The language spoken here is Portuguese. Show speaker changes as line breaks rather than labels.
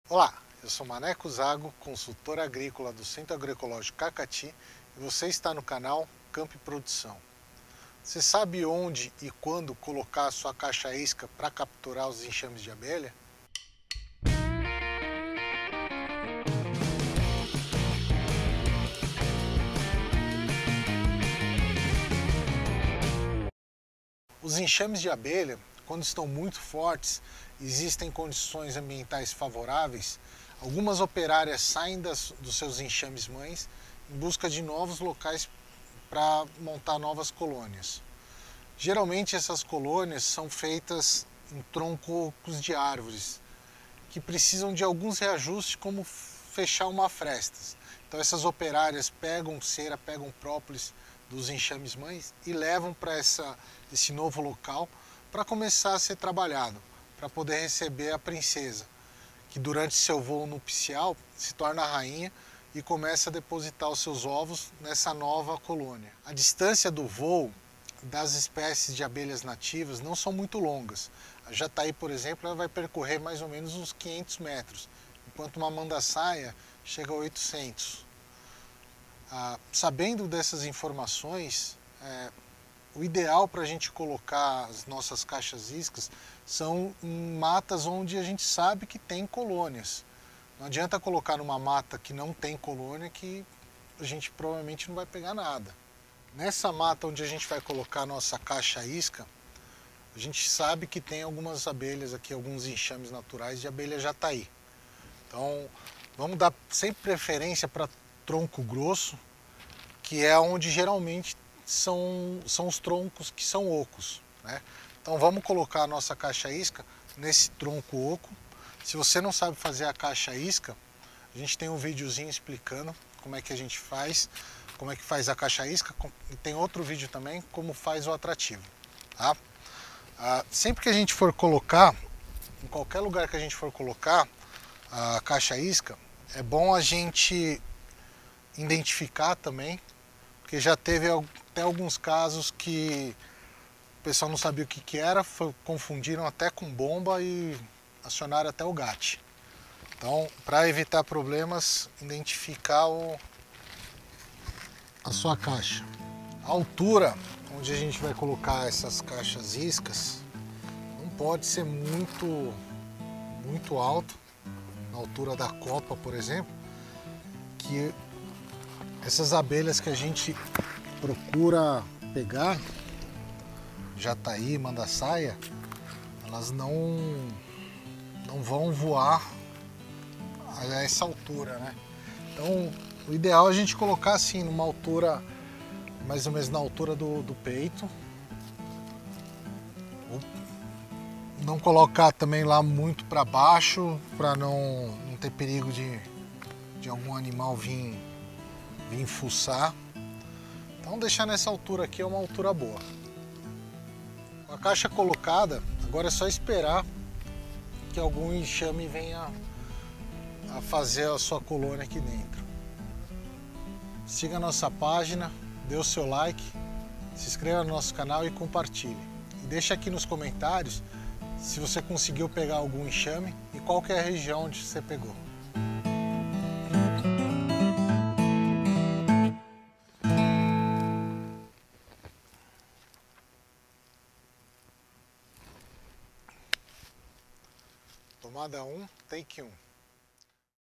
Olá, eu sou Maneco Zago, consultor agrícola do Centro Agroecológico Cacati e você está no canal Campo e Produção. Você sabe onde e quando colocar a sua caixa isca para capturar os enxames de abelha? Os enxames de abelha, quando estão muito fortes, existem condições ambientais favoráveis, algumas operárias saem dos seus enxames mães em busca de novos locais para montar novas colônias. Geralmente essas colônias são feitas em troncos de árvores, que precisam de alguns reajustes, como fechar uma fresta. Então essas operárias pegam cera, pegam própolis dos enxames mães e levam para esse novo local para começar a ser trabalhado, para poder receber a princesa, que durante seu voo nupcial se torna a rainha e começa a depositar os seus ovos nessa nova colônia. A distância do voo das espécies de abelhas nativas não são muito longas. A jataí, por exemplo, ela vai percorrer mais ou menos uns 500 metros, enquanto uma mandaçaia chega a 800. Sabendo dessas informações, o ideal para a gente colocar as nossas caixas iscas são em matas onde a gente sabe que tem colônias. Não adianta colocar numa mata que não tem colônia, que a gente provavelmente não vai pegar nada. Nessa mata onde a gente vai colocar a nossa caixa isca, a gente sabe que tem algumas abelhas aqui, alguns enxames naturais de abelha jataí. Então vamos dar sempre preferência para tronco grosso, que é onde geralmente são os troncos que são ocos, né? Então vamos colocar a nossa caixa isca nesse tronco oco. Se você não sabe fazer a caixa isca, a gente tem um videozinho explicando como é que a gente faz, como é que faz a caixa isca, e tem outro vídeo também como faz o atrativo, tá? Sempre que a gente for colocar, em qualquer lugar que a gente for colocar a caixa isca, é bom a gente identificar também, porque já teve até alguns casos que o pessoal não sabia o que era, confundiram até com bomba e acionaram até o GAT. Então, para evitar problemas, identificar a sua caixa. A altura onde a gente vai colocar essas caixas iscas não pode ser muito alto, na altura da copa, por exemplo, que essas abelhas que a gente procura pegar, jataí, mandaçaia, elas não vão voar a essa altura, né? Então o ideal é a gente colocar assim numa altura, mais ou menos na altura do peito. Não colocar também lá muito para baixo, para não ter perigo de algum animal vir fuçar. Então deixar nessa altura aqui é uma altura boa. Com a caixa colocada, agora é só esperar que algum enxame venha a fazer a sua colônia aqui dentro. Siga a nossa página, dê o seu like, se inscreva no nosso canal e compartilhe. E deixa aqui nos comentários se você conseguiu pegar algum enxame e qual que é a região onde você pegou. Tomada 1, take 1.